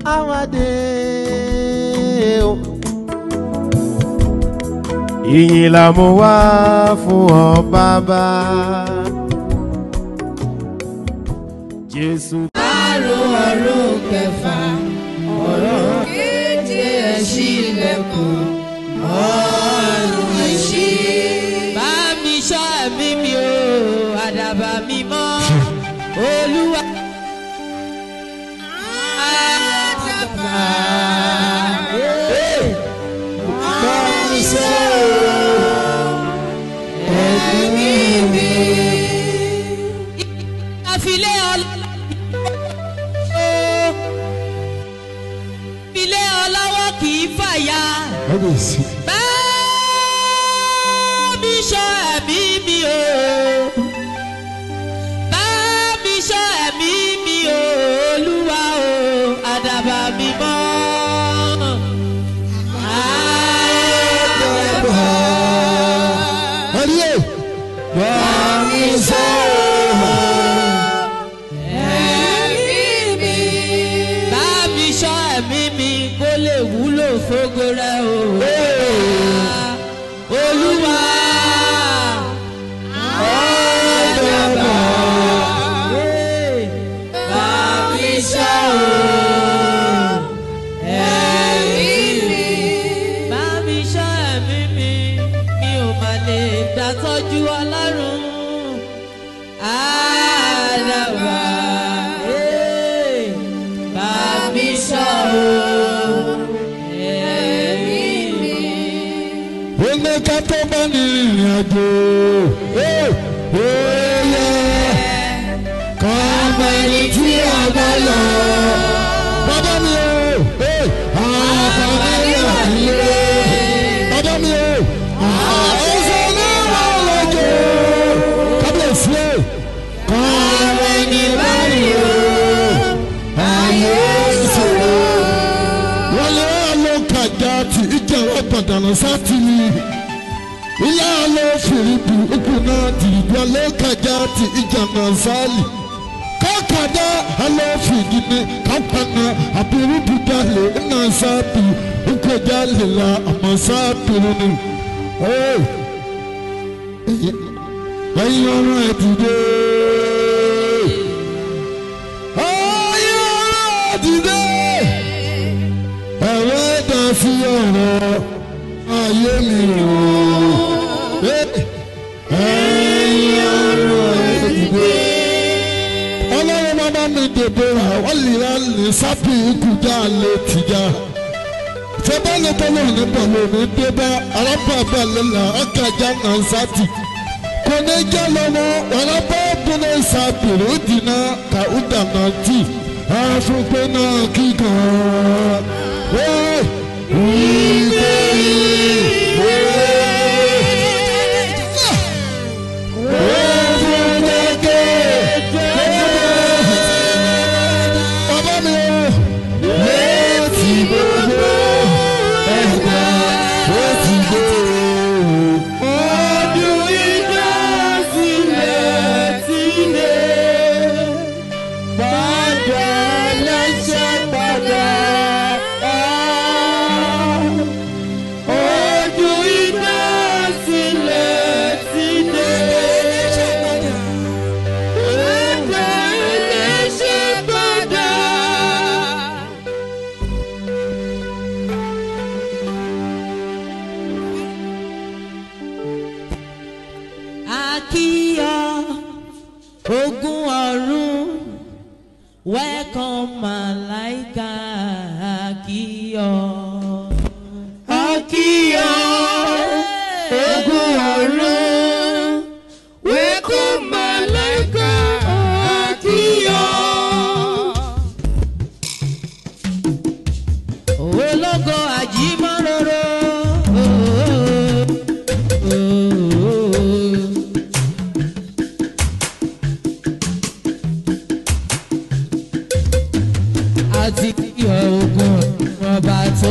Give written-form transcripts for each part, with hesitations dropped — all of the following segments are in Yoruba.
àwàdé o. Ìyìn la mú wá fún ọ bàbá. Jésù. Àrùn ọ̀run kẹfà, ọ̀run keje ẹ̀ṣílẹ̀kùn, ọ̀run ẹ̀ṣí. Bá mi ṣọ́ ẹ̀mí mi o, àdàbà mi mọ́, Olúwa. Àdàbà. Bá mi ṣọ́ ẹ̀mí mi. Àfilé ọlọ́wọ́ kì í fàya. Bá mi ṣọ́ ẹ̀mí mi o. Bá mi ṣọ́ ẹ̀mí mi o, Olúwa o, àdàbà mi mọ́. Àdàbà. Bá mi ṣọ́ kó lè wúlò fógo rẹ o. Olúwa àdàbà bá mi ṣọ́ ẹ̀mí mi. Bá mi ṣọ́ ẹ̀mí mi, mi ò má lè dátọ́jú Ọlọ́run. Àdàbà bá mi ṣọ́ ká tó bá ní ìrìn àjò kọ́ ọmọ ẹni tí a bá lọ. Bàbá mi o, àwọn ọmọ wà nílé. Bàbá mi o, ọ̀sẹ̀ ní wà lọ́jọ́. Kábíyèsí o, kọ́ ọmọ ẹni báyìí o, ayé ìṣòro. Wọ́n lé àlọ́kàjà tí ìjà wà pàdánù sátì ni. Ilé alo firibu ukuna dirigwa lokaja ti ijana sali kakada alo figine kampana abiribu dale ina sapi ukoja lela amasapiruni. Ayọ̀rọ̀ ẹ̀dìdé. Ayọ̀rọ̀ ẹ̀dìdé. Ẹ̀rọ ẹ̀dá sí ọ̀rọ̀ ayé mi o. Ọlọ́run bàbá mi dèbò àwọn lìlá lè sápì ìkújà lè tìjà. Sẹ́bẹ̀lì tó lò ní bọ̀lù ní débà arábàbà lẹ́la ọ̀kàjà náà sátì. Kò ní jẹ́ lọ́wọ́ ọ̀rọ̀bọ̀ bínú ìsàbìrì dìnnà ká ó dànù tì. Àfúnpẹ́ náà kíkan. Welcome, Malaika Akiyo. Akiyo, ogun ọ̀run. Welcome, Malaika Akiyo. Ológo àjímọ́róró. Àti ìyọ̀ ogun ọba tó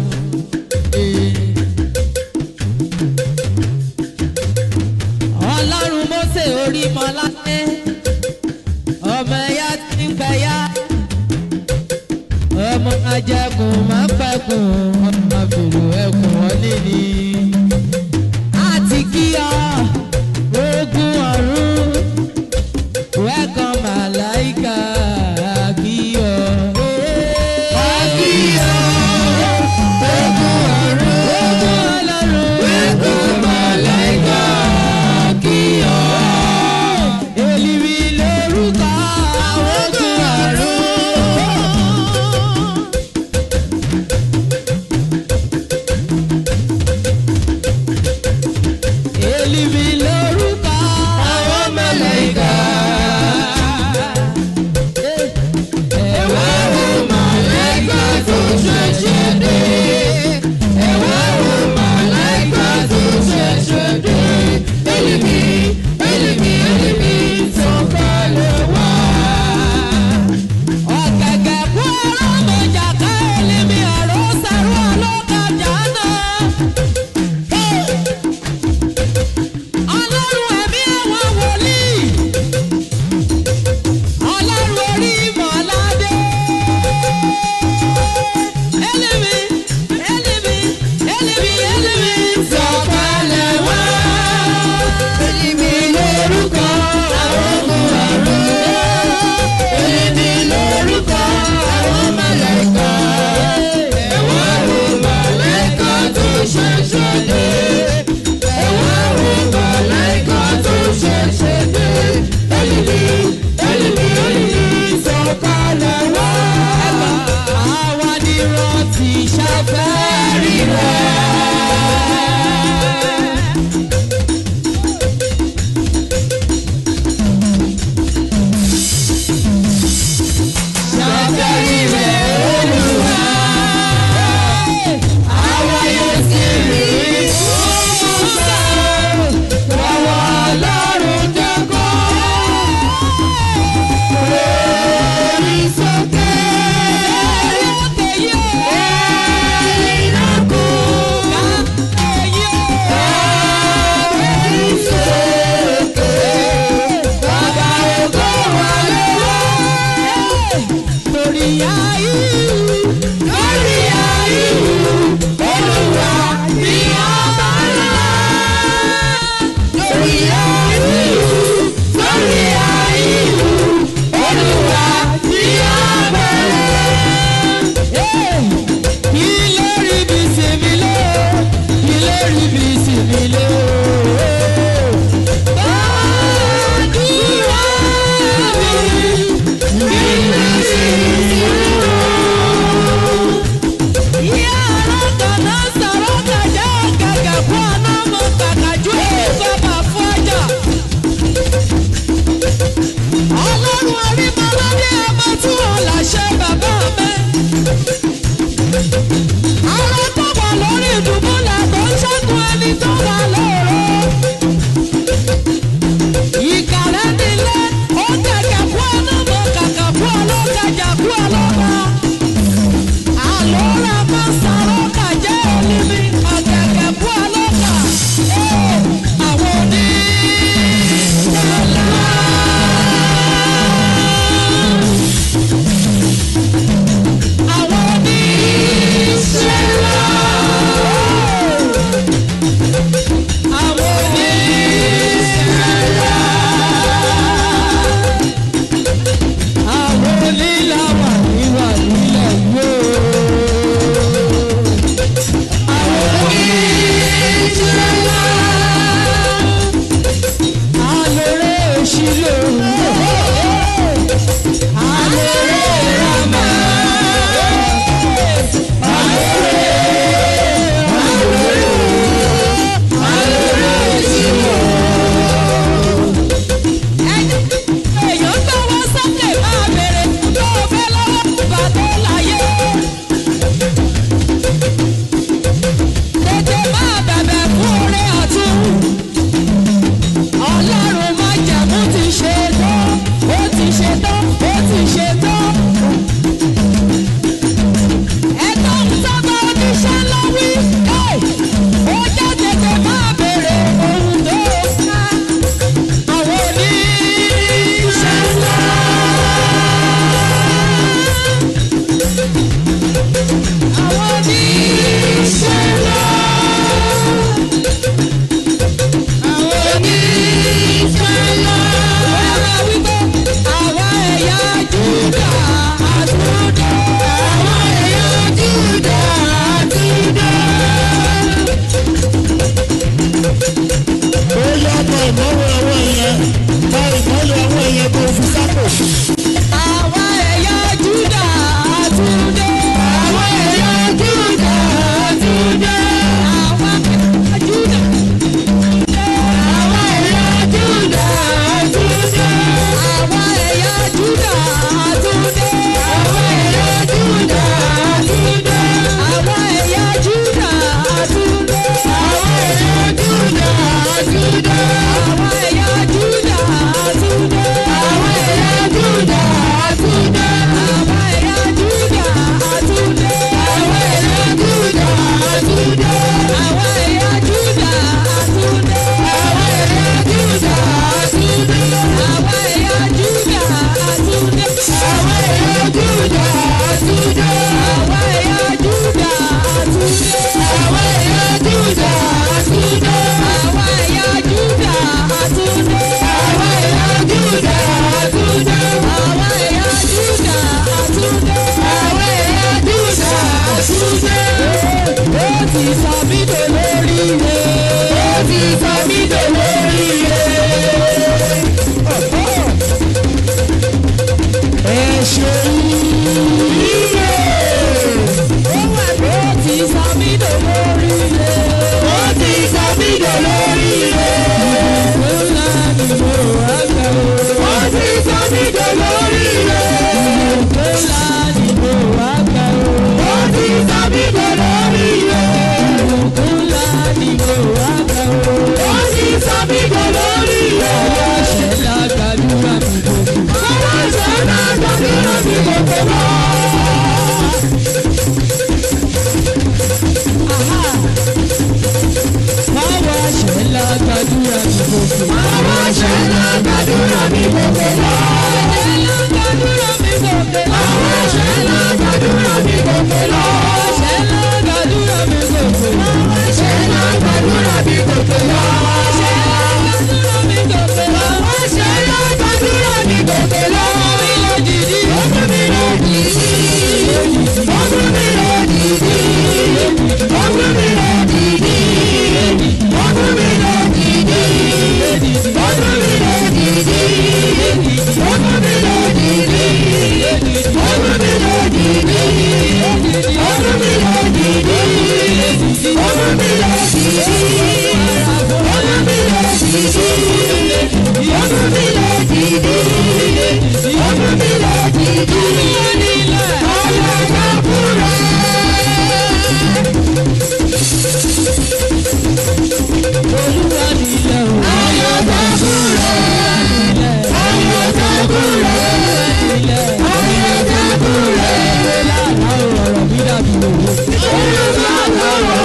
Ọlọ́run Mósè orí mọ́ládé ọmọ ẹ̀yà tí ń pẹ̀yà ọmọ ajẹkùn má pẹkùn ọmọ fèrè ẹkùn wọlé ni. àti kí ọ ogun ọ̀run wẹ́kàn màláìka kí ọ. kí ọ ogun ọ̀run wẹ́kàn màláìka kí ọ. èlìmí lórúkọ ogun ọ̀run. Èlìmí lórúkọ àwọn màláíkà. Ẹ wá wo màláíkà tó ṣẹ̀ṣẹ̀ dé. Ẹ wá wo màláíkà tó ṣẹ̀ṣẹ̀ dé. Èlìmí, èlìmí, èlìmí sọ̀kalẹ̀ wá. Ọ̀gẹ̀gẹ̀ kú ọlọ́mọjà ká èlìmí ọ̀rọ̀ sàrú ọlọ́kàjà náà. Ọlọ́run ẹ̀mí àwọn wòlíì, Ọlọ́run orí ìmọ̀ládé. Èlìmí, èlìmí, èlìmí, èlìmí sọ̀kalẹ̀ wá. Èlìmí lórúkọ àwọn ọmọ ọ̀run. Èlìmí lórúkọ àwọn màláíkà. Ẹ wá wo màláíkà tó ṣẹ̀ṣẹ̀ dé. Ẹ wá wo màláíkà tó ṣẹ̀ṣẹ̀ dé. Èlìmí, èlìmí, èlìmí sọ̀kalẹ̀ wá. Àwa ni rántí ṣàfẹ́rí rẹ̀. Ṣàfẹ́rí rẹ̀ Olúwa. Àwa yóò sì rí ìfúnṣẹ́ lọ́wọ́ Ọlọ́run jẹ́kọ́. Orí sókè. Ìnákú. Orí sókè. Bàbá ògo wà lọ́wọ́. Torí Júdà àtúndé. Àwa ẹ̀yà Júdà àtúndé. Àwa ẹ̀yà Júdà àtúndé. Àwa ẹ̀yà Júdà àtúndé. Àwa ẹ̀yà Júdà àtúndé. Àwa ẹ̀yà Júdà àtúndé. Àwa ẹ̀yà Júdà àtúndé. Ó ti sọ mí dolóríire. Ó ti sọ mí dolóríire. Ẹ ṣe ire. Ó ti sọ mí dolóríire. Ó ti sọ mí dolóríire. Ńlá ni mo wá gbà ó. Ó ti sọ mí dolóríire. Ńlá ni mo wá gbà ó. Ó ti sọ mí dolóríire. Ńlá ni mo wá gbà ó. Ó ti sọ mí dolóríire. Ṣé lágbàdúrà mi gbogbo? Ọwọ́ ṣe náà gbàdúrà mi gbogbo lọ. Báwo ṣe lágbàdúrà mi gbogbo? Ọwọ́ ṣe náà gbàdúrà mi gbogbo lọ. Ṣé lágbàdúrà mi gbogbo? Ọwọ́ ṣe náà gbàdúrà mi gbogbo lọ. Ṣé lágbàdúrà mi gbogbo? Ọwọ́ ṣe náà gbàdúrà mi gbogbo lọ. Ṣé lágbàdúrà mi gbogbo? Ọwọ́ ṣe náà gbàdúrà mi gbogbo lọ. Mi lọ dìdí. Ọdún mi lọ dìdí. Ọdún mi lọ dìdí. Ọdún mi lọ dìdí. Ọdún mi lọ dìdí. Ọdún mi lọ dìdí. Ọdún mi lọ dìdí. Ọdún mi lọ dìdí. Ọdún mi lọ dìdí. Ọdún mi lọ dìdí. Ọdún mi lọ dìdí. Ọdún mi lọ dìdí. Ọdún mi lọ dìdí. Ọlọ́dà búra. Olúwa nílẹ̀ o. Ọlọ́dà búra. Ọlọ́dà búra. Ọlọ́dà búra. Lára ọ̀rọ̀ mi dàbí òwò. Ọlọ́dà búra.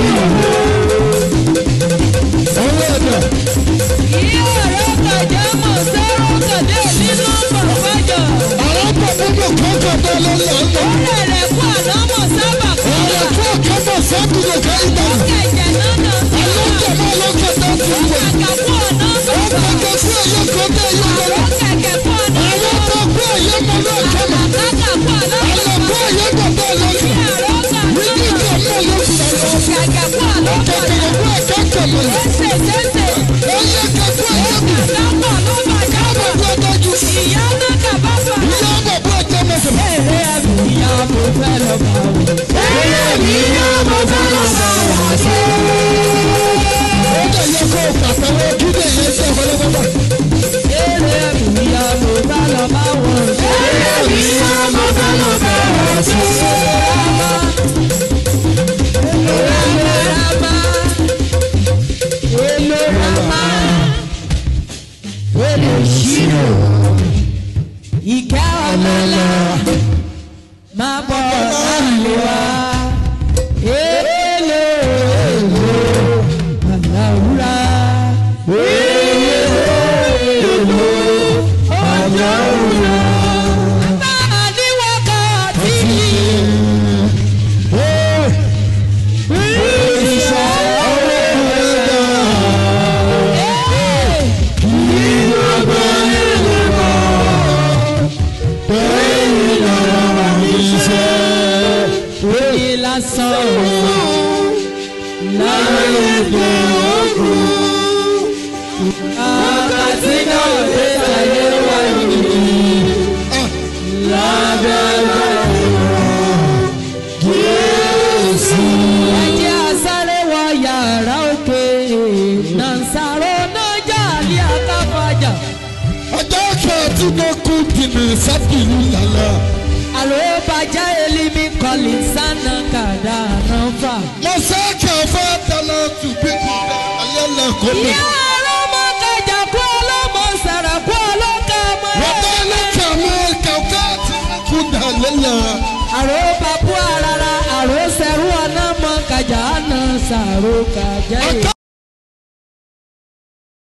Ọlọ́dà. Ìyá ọ̀rọ̀ kàjá mọ̀ sẹ́rọ̀ kàdé nínú bàbájà. Àwọn pàpàpà kọ́kọ́ tó lórí ọ̀nà. Ọ̀rẹ́ rẹ̀ kú àná mọ̀ sábà kọ́lá. Ọ̀rọ̀ tó kọ́kọ́ sọ́kùnrin ọ̀gá ìgbà. Kẹ̀jẹ̀ náà nà sí ọ̀rọ̀. Alọ́kọ̀ máa lọ́kọ̀ tó ti wẹ̀. Àkàkú ọ̀nà bàbá. Ọ̀pọ̀kọ̀ fún ẹ̀yẹ kan tó yẹ lọ́wọ́. Kẹ̀kẹ́ kú ọ̀nà Àwọn bàbá. tó kú ẹ̀yẹ mọ̀ náà kọ́mọ̀. Àkàkú ọ̀nà bàbá. Àlọ́kọ̀ ẹ̀yẹ bàbá lọ́kọ̀. Ìyá ọ̀rọ̀ kàjá Níbi mọ̀. ìjọ náà ló fi ọ̀rọ̀. Kẹ̀kẹ́ kú ọ̀nà bàbá. Kẹ̀kẹ́ kú ẹ̀kọ́ kẹ̀mọ̀. Ẹsẹ̀ sẹ́sẹ̀. Ẹ̀yẹ kẹ̀kọ́ ẹ̀yẹ bù. Àkàkú ọ̀nà bàjá Káàbọ̀ mọ̀. bí ọtọ́jú. Ìyá náà kà bàbá. Ìyá bàbá ọjọ́ mẹ́sàn-án. Èrè ẹ̀mí ìyá mo fẹ́ lọ bá wò. Ẹ̀yẹ mi yá mo fẹ́ lọ bá wà sí. Ó dẹ̀ yẹ kó o pàtàwọ́ kí lè yẹ sí ọ̀pọ̀lọpọ̀. Èrè ẹ̀mí ìyá mo fẹ́ lọ bá wò. Ẹ̀yẹ mi yá mo fẹ́ lọ bá wà sí. Ìkẹ́ ọ̀lẹ́lá máa bọ̀ láàlú wa. Èlò èlò àlàúrà. Èlò èlò àlàúrà. Báà ní wákàtí yìí. Ìṣẹ́ ọ̀rẹ́ rẹ̀. Lásán láyé ìgbẹ́ òkun àkàtì náà dé ayé wá yìí lábẹ́rẹ́ Jésù. Ẹ jẹ́ àsáré wọ yàrá òkè náà sáré náà jà ní àkàfàjà. Ọjọ́ kẹ́ẹ̀tì ló kú dìbò sábìlì lálẹ́. Àlóbàjá elimi kọ́lì sánà kàdá nọ́fà. Mo fẹ́ kí o fẹ́ dáná tù bí kì í dá ayé lẹ́kọ̀ọ́ mi. Ìyá ọlọ́mọ kẹjà kú ọlọ́mọ sàrà kú ọlọ́kà ọmọ Wọ́n bá lẹ́kọ̀ọ́ mi kẹ̀kẹ́ àti kú dà lélẹ̀. Àrò bàbú àràrà àrò sẹ̀rú ọ̀nà mọ̀ kàjà náà sàrò kàjà yìí.